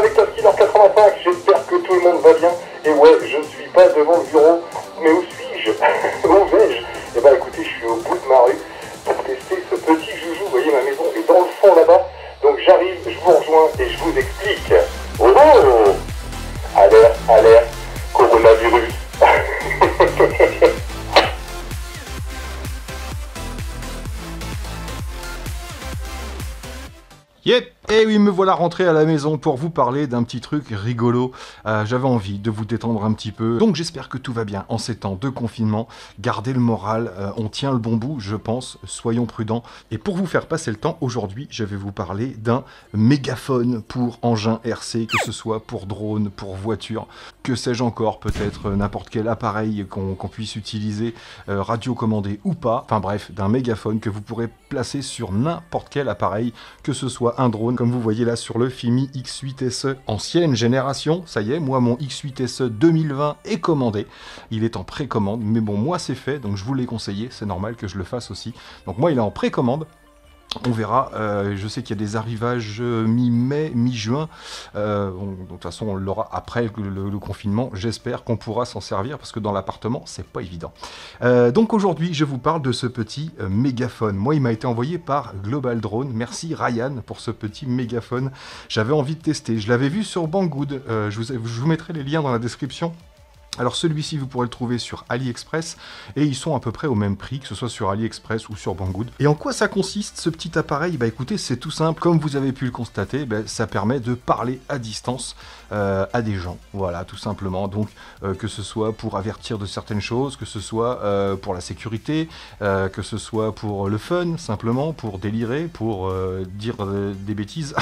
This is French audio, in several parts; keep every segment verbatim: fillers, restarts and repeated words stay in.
avec Taskin en quatre-vingt-cinq, j'espère que tout le monde va bien. Et ouais, je ne suis pas devant le bureau, mais où suis-je? Où vais-je? Eh ben écoutez, je suis au bout de ma rue pour tester ce petit joujou. Vous voyez, ma maison est dans le fond là-bas. Donc j'arrive, je vous rejoins et je vous explique. Oh oh! Alerte, alerte, coronavirus. Yep, et oui, me voilà rentré à la maison pour vous parler d'un petit truc rigolo. Euh, J'avais envie de vous détendre un petit peu. Donc j'espère que tout va bien en ces temps de confinement. Gardez le moral, euh, on tient le bon bout, je pense. Soyons prudents. Et pour vous faire passer le temps, aujourd'hui, je vais vous parler d'un mégaphone pour engin R C, que ce soit pour drone, pour voiture, que sais-je encore, peut-être n'importe quel appareil qu'on qu'on puisse utiliser, euh, radiocommandé ou pas. Enfin bref, d'un mégaphone que vous pourrez placer sur n'importe quel appareil, que ce soit un drone, comme vous voyez là sur le Fimi X huit S E ancienne génération. Ça y est, moi mon X huit S E deux mille vingt est commandé, il est en précommande, mais bon, moi c'est fait, donc je vous l'ai conseillé, c'est normal que je le fasse aussi. Donc moi il est en précommande. On verra, euh, je sais qu'il y a des arrivages mi-mai, mi-juin, euh, de toute façon on l'aura après le, le, le confinement, j'espère qu'on pourra s'en servir parce que dans l'appartement c'est pas évident. Euh, donc aujourd'hui je vous parle de ce petit euh, mégaphone. Moi il m'a été envoyé par Global Drone, merci Ryan pour ce petit mégaphone, j'avais envie de tester, je l'avais vu sur Banggood, euh, je, vous, je vous mettrai les liens dans la description. Alors celui-ci, vous pourrez le trouver sur AliExpress, et ils sont à peu près au même prix, que ce soit sur AliExpress ou sur Banggood. Et en quoi ça consiste, ce petit appareil? Bah écoutez, c'est tout simple, comme vous avez pu le constater, bah, ça permet de parler à distance euh, à des gens, voilà, tout simplement. Donc, euh, que ce soit pour avertir de certaines choses, que ce soit euh, pour la sécurité, euh, que ce soit pour le fun, simplement, pour délirer, pour euh, dire euh, des bêtises.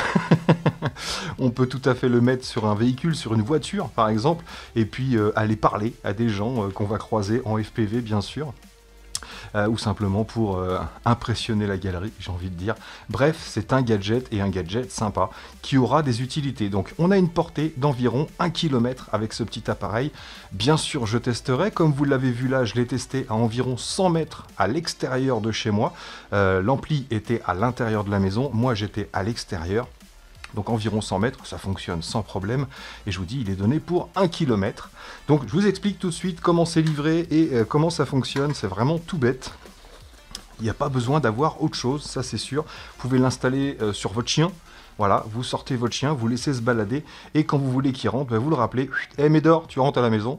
On peut tout à fait le mettre sur un véhicule, sur une voiture, par exemple, et puis euh, aller parler à des gens euh, qu'on va croiser en F P V, bien sûr. Euh, ou simplement pour euh, impressionner la galerie, j'ai envie de dire. Bref, c'est un gadget, et un gadget sympa, qui aura des utilités. Donc on a une portée d'environ un kilomètre avec ce petit appareil. Bien sûr, je testerai, comme vous l'avez vu là, je l'ai testé à environ cent mètres à l'extérieur de chez moi. Euh, L'ampli était à l'intérieur de la maison, moi j'étais à l'extérieur. Donc environ cent mètres, ça fonctionne sans problème. Et je vous dis, il est donné pour un kilomètre. Donc je vous explique tout de suite comment c'est livré et euh, comment ça fonctionne. C'est vraiment tout bête. Il n'y a pas besoin d'avoir autre chose, ça c'est sûr. Vous pouvez l'installer euh, sur votre chien. Voilà, vous sortez votre chien, vous laissez se balader. Et quand vous voulez qu'il rentre, bah, vous le rappelez. Hé hey, Médor, tu rentres à la maison.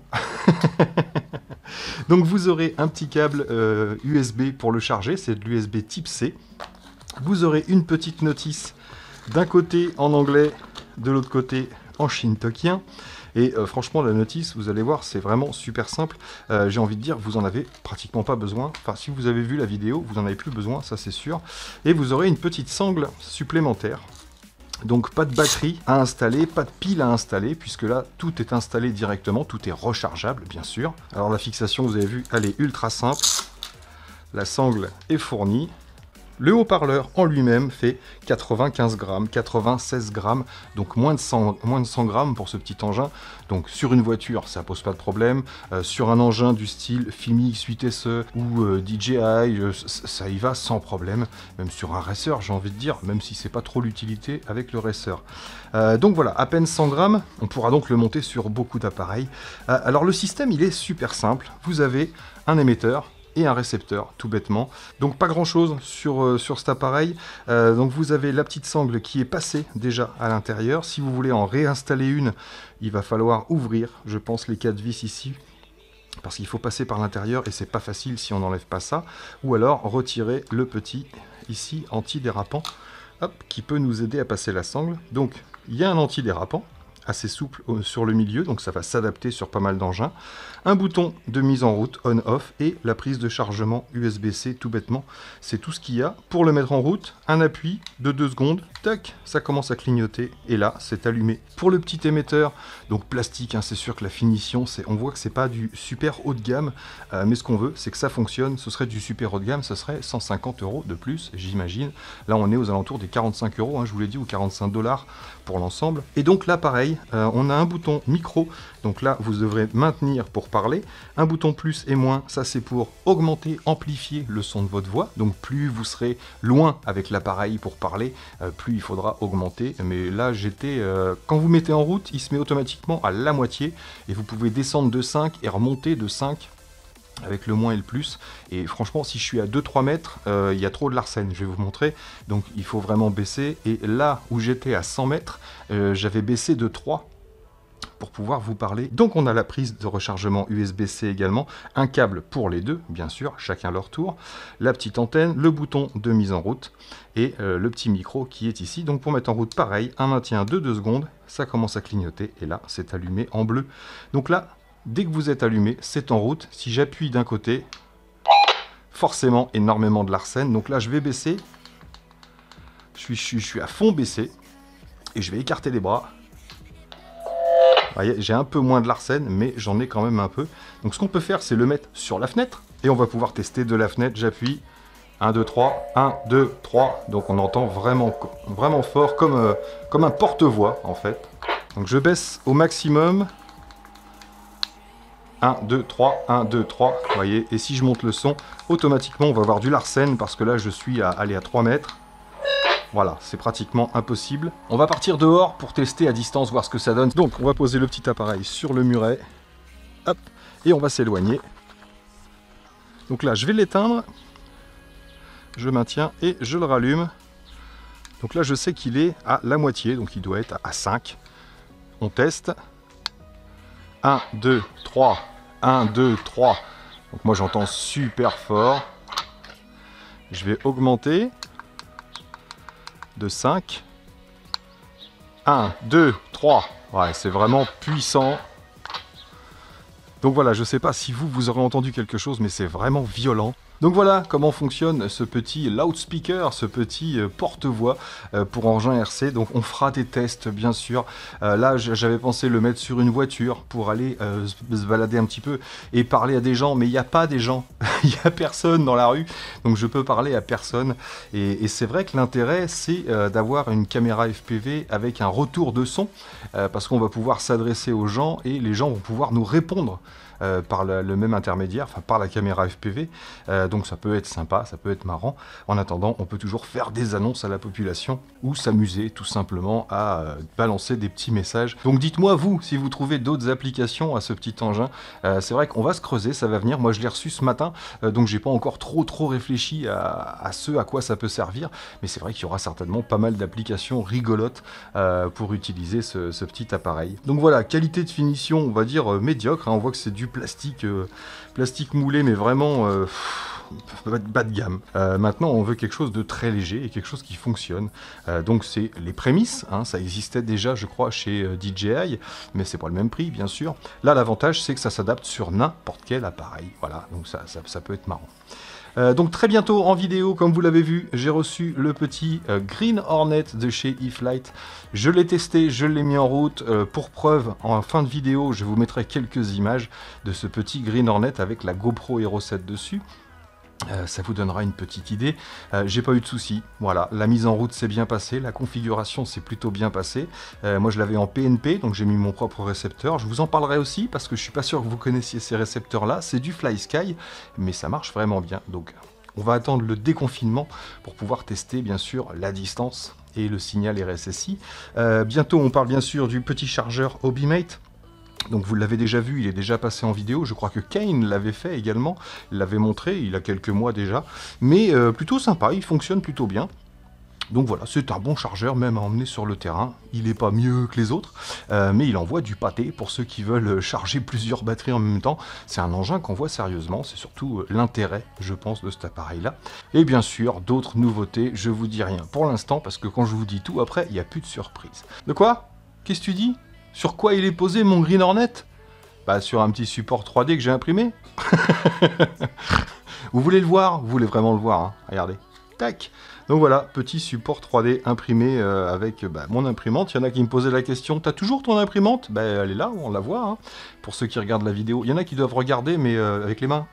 Donc vous aurez un petit câble euh, U S B pour le charger. C'est de l'U S B type C. Vous aurez une petite notice d'un côté en anglais, de l'autre côté en shintokiens. Et euh, franchement, la notice, vous allez voir, c'est vraiment super simple. Euh, J'ai envie de dire, vous en avez pratiquement pas besoin. Enfin, si vous avez vu la vidéo, vous en avez plus besoin, ça c'est sûr. Et vous aurez une petite sangle supplémentaire. Donc pas de batterie à installer, pas de pile à installer, puisque là, tout est installé directement, tout est rechargeable, bien sûr. Alors la fixation, vous avez vu, elle est ultra simple. La sangle est fournie. Le haut-parleur en lui-même fait quatre-vingt-quinze grammes, quatre-vingt-seize grammes, donc moins de cent, moins de cent grammes pour ce petit engin. Donc sur une voiture, ça pose pas de problème. Euh, sur un engin du style Fimi X huit S E ou euh, D J I, euh, ça y va sans problème. Même sur un racer, j'ai envie de dire, même si c'est pas trop l'utilité avec le racer. Euh, donc voilà, à peine cent grammes, on pourra donc le monter sur beaucoup d'appareils. Euh, alors le système, il est super simple. Vous avez un émetteur et un récepteur, tout bêtement. Donc pas grand chose sur, euh, sur cet appareil. Euh, donc vous avez la petite sangle qui est passée déjà à l'intérieur. Si vous voulez en réinstaller une, il va falloir ouvrir, je pense, les quatre vis ici, parce qu'il faut passer par l'intérieur et c'est pas facile si on n'enlève pas ça. Ou alors retirer le petit ici antidérapant, hop, qui peut nous aider à passer la sangle. Donc il y a un antidérapant assez souple sur le milieu, donc ça va s'adapter sur pas mal d'engins. Un bouton de mise en route on-off et la prise de chargement U S B C, tout bêtement. C'est tout ce qu'il y a. Pour le mettre en route, un appui de deux secondes, tac, ça commence à clignoter et là, c'est allumé. Pour le petit émetteur, donc plastique, hein, c'est sûr que la finition, c'est, on voit que c'est pas du super haut de gamme, euh, mais ce qu'on veut, c'est que ça fonctionne. Ce serait du super haut de gamme, ce serait cent cinquante euros de plus, j'imagine. Là, on est aux alentours des quarante-cinq euros, hein, je vous l'ai dit, ou quarante-cinq dollars pour l'ensemble. Et donc là, pareil, l'appareil, euh, on a un bouton micro, donc là vous devrez maintenir pour parler, un bouton plus et moins, ça c'est pour augmenter, amplifier le son de votre voix, donc plus vous serez loin avec l'appareil pour parler, euh, plus il faudra augmenter, mais là j'étais, euh, quand vous mettez en route, il se met automatiquement à la moitié, et vous pouvez descendre de cinq et remonter de cinq, avec le moins et le plus, et franchement si je suis à deux trois mètres, euh, il y a trop de Larsen, je vais vous montrer, donc il faut vraiment baisser, et là où j'étais à cent mètres, euh, j'avais baissé de trois pour pouvoir vous parler. Donc on a la prise de rechargement U S B C également, un câble pour les deux, bien sûr, chacun leur tour, la petite antenne, le bouton de mise en route, et euh, le petit micro qui est ici, donc pour mettre en route pareil, un maintien de deux secondes, ça commence à clignoter, et là c'est allumé en bleu, donc là, dès que vous êtes allumé, c'est en route. Si j'appuie d'un côté, forcément énormément de Larsen. Donc là, je vais baisser. Je suis, je suis, je suis à fond baissé. Et je vais écarter les bras. Vous voyez, j'ai un peu moins de Larsen, mais j'en ai quand même un peu. Donc ce qu'on peut faire, c'est le mettre sur la fenêtre. Et on va pouvoir tester de la fenêtre. J'appuie. un, deux, trois. un, deux, trois. Donc on entend vraiment, vraiment fort, comme, euh, comme un porte-voix, en fait. Donc je baisse au maximum. un, deux, trois, un, deux, trois, vous voyez, et si je monte le son, automatiquement on va avoir du Larsen, parce que là je suis à aller à trois mètres, voilà, c'est pratiquement impossible. On va partir dehors pour tester à distance, voir ce que ça donne. Donc on va poser le petit appareil sur le muret, hop, et on va s'éloigner. Donc là je vais l'éteindre, je maintiens et je le rallume. Donc là je sais qu'il est à la moitié, donc il doit être à cinq. On teste. un, deux, trois, un, deux, trois. Donc moi j'entends super fort. Je vais augmenter de cinq. un, deux, trois. Ouais, c'est vraiment puissant. Donc voilà, je ne sais pas si vous, vous aurez entendu quelque chose, mais c'est vraiment violent. Donc voilà comment fonctionne ce petit loudspeaker, ce petit euh, porte-voix euh, pour engin R C. Donc on fera des tests bien sûr. Euh, là j'avais pensé le mettre sur une voiture pour aller euh, se balader un petit peu et parler à des gens, mais il n'y a pas des gens, il n'y a personne dans la rue, donc je peux parler à personne. Et, et c'est vrai que l'intérêt c'est euh, d'avoir une caméra F P V avec un retour de son, euh, parce qu'on va pouvoir s'adresser aux gens et les gens vont pouvoir nous répondre. Euh, par le, le même intermédiaire, enfin par la caméra F P V, euh, donc ça peut être sympa, ça peut être marrant. En attendant, on peut toujours faire des annonces à la population ou s'amuser tout simplement à euh, balancer des petits messages. Donc dites-moi vous, si vous trouvez d'autres applications à ce petit engin. Euh, c'est vrai qu'on va se creuser, ça va venir. Moi je l'ai reçu ce matin, euh, donc j'ai pas encore trop trop réfléchi à, à ce à quoi ça peut servir, mais c'est vrai qu'il y aura certainement pas mal d'applications rigolotes euh, pour utiliser ce, ce petit appareil. Donc voilà, qualité de finition, on va dire euh, médiocre, hein. On voit que c'est du plastique, euh, plastique moulé, mais vraiment euh, pff, bas de gamme. Euh, maintenant, on veut quelque chose de très léger et quelque chose qui fonctionne. Euh, donc, c'est les prémices. Hein, ça existait déjà, je crois, chez euh, D J I, mais c'est pas le même prix, bien sûr. Là, l'avantage, c'est que ça s'adapte sur n'importe quel appareil. Voilà, donc ça, ça, ça peut être marrant. Euh, donc très bientôt en vidéo, comme vous l'avez vu, j'ai reçu le petit euh, Green Hornet de chez eFlight. Je l'ai testé, je l'ai mis en route. Euh, pour preuve, en fin de vidéo, je vous mettrai quelques images de ce petit Green Hornet avec la GoPro Hero sept dessus. Euh, ça vous donnera une petite idée. Euh, j'ai pas eu de soucis. Voilà, la mise en route s'est bien passée, la configuration s'est plutôt bien passée. Euh, moi je l'avais en P N P, donc j'ai mis mon propre récepteur. Je vous en parlerai aussi parce que je suis pas sûr que vous connaissiez ces récepteurs là. C'est du FlySky, mais ça marche vraiment bien. Donc on va attendre le déconfinement pour pouvoir tester bien sûr la distance et le signal R S S I. Euh, bientôt on parle bien sûr du petit chargeur Hobimate. Donc vous l'avez déjà vu, il est déjà passé en vidéo, je crois que Kane l'avait fait également, il l'avait montré, il a quelques mois déjà, mais euh, plutôt sympa, il fonctionne plutôt bien. Donc voilà, c'est un bon chargeur, même à emmener sur le terrain, il n'est pas mieux que les autres, euh, mais il envoie du pâté pour ceux qui veulent charger plusieurs batteries en même temps. C'est un engin qu'on voit sérieusement, c'est surtout euh, l'intérêt, je pense, de cet appareil-là. Et bien sûr, d'autres nouveautés, je vous dis rien pour l'instant, parce que quand je vous dis tout, après, il n'y a plus de surprise. De quoi? Qu'est-ce que tu dis? Sur quoi il est posé mon Green Hornet? Bah sur un petit support trois D que j'ai imprimé. Vous voulez le voir? Vous voulez vraiment le voir, hein? Regardez. Tac. Donc voilà, petit support trois D imprimé euh, avec bah, mon imprimante. Il y en a qui me posaient la question, t'as toujours ton imprimante? Bah elle est là, on la voit. Hein. Pour ceux qui regardent la vidéo. Il y en a qui doivent regarder, mais euh, avec les mains.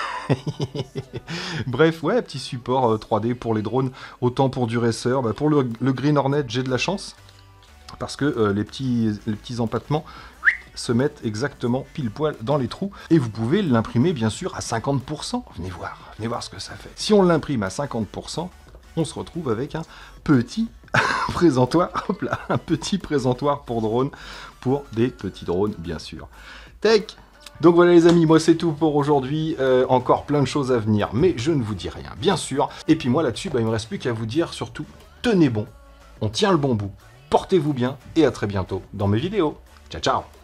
Bref, ouais, petit support euh, trois D pour les drones. Autant pour du racer. Bah, pour le, le Green Hornet, j'ai de la chance. parce que euh, les, petits, les petits empattements se mettent exactement pile poil dans les trous. Et vous pouvez l'imprimer bien sûr à cinquante pour cent. Venez voir, venez voir ce que ça fait. Si on l'imprime à cinquante pour cent, on se retrouve avec un petit présentoir, hop là, un petit présentoir pour drone, pour des petits drones bien sûr. Tech. Donc voilà les amis, moi c'est tout pour aujourd'hui, euh, encore plein de choses à venir, mais je ne vous dis rien, bien sûr. Et puis moi là-dessus, bah, il me reste plus qu'à vous dire surtout, tenez bon, on tient le bon bout, portez-vous bien, et à très bientôt dans mes vidéos. Ciao ciao.